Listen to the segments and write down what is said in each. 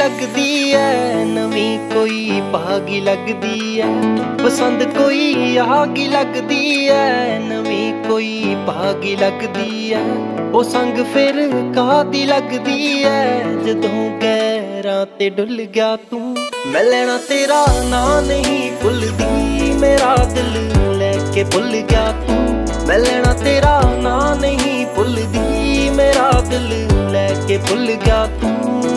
लगदी है, नवी कोई भागी लगदी है। पसंद कोई आगी लगदी है, नवी कोई भागी लगदी है। ओ संग फिर कादी लगदी है, जदों गैरां ते डुल गया तू। मैं लेना तेरा ना नहीं भुलदी, मेरा दिल लेके भुल गया तू। मैं लेना तेरा ना नहीं भुलदी, मेरा दिल लेके भुल गया तू।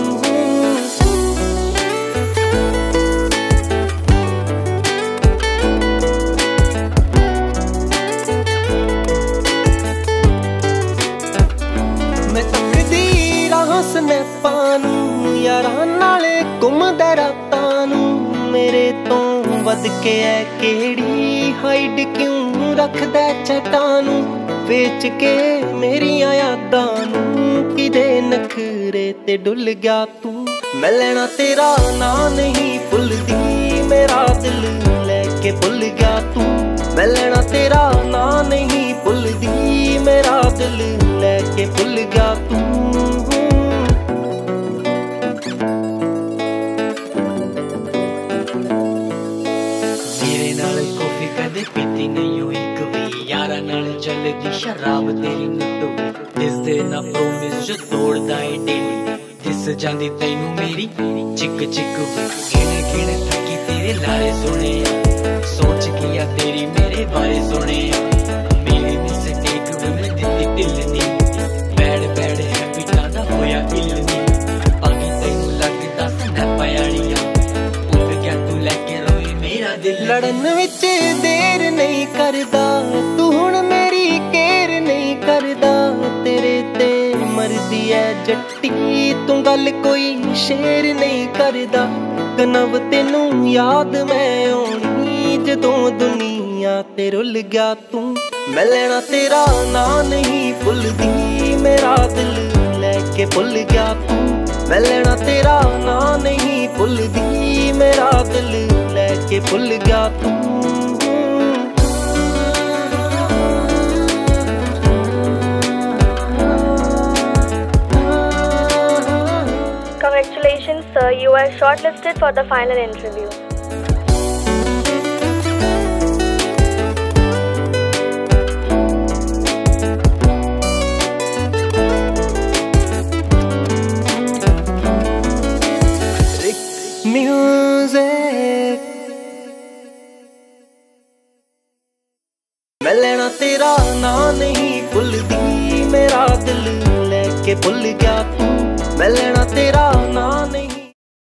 मैं तकदी राह स्नैपां नूं, यारां नाले घुमदा रातां नूं। मेरे तो वध के है केड़ी हाइड क्यों रखदा चटां नूं। बेच के मेरियां यादां नूं, किदे नखरे ते डुल गया तू। मैं लेना तेरा ना नहीं भुलदी, मेरा दिल लेके भुल गया तू। मैं लेना तेरा ना नहीं भुलदी, मेरा दिल लेके भुल गया तू। मेरे नाल कॉफी कदे पीती नहीं हुई कभी, यारा नाल चलदी शराब तेरी नुट्टो। दिसदे ना प्रोमिस जो तोड़दा है डेली, दिस जांदी तैनू मेरी चिक चिक गिण गिण थकी तेरे लारे सुने। सोच किया तेरी मेरे बारे सुने, मेरी मिस्टेक मैं दित्ती ढिलनी। बैड बैड हैबिटां दा होया इलनी, बाकी तैनू लगदा स्नैपां आड़ियां। उठ क्या तू लैके रोई मेरा दिल। लड़न विच देर नहीं करदा, तू हुण मेरी केयर नहीं करदा। तेरे ते मरदी है जट्टी, तू गल कोई शेर नहीं करदा। कनव तेनू याद मैं आउणी, जदों दुनिया ते रुल गया तू। मैं लेना तेरा ना नहीं भुलदी, मेरा दिल लेके भुल गया तू। मैं लेना तेरा ना नहीं भुलदी, मेरा दिल लेके भुल गया तू। Congratulations, sir. You are shortlisted for the final interview. Music. मैं लेना तेरा ना नहीं भुलदी, मेरा दिल लेके भुल गया तू। मैं लेना तेरा ना नहीं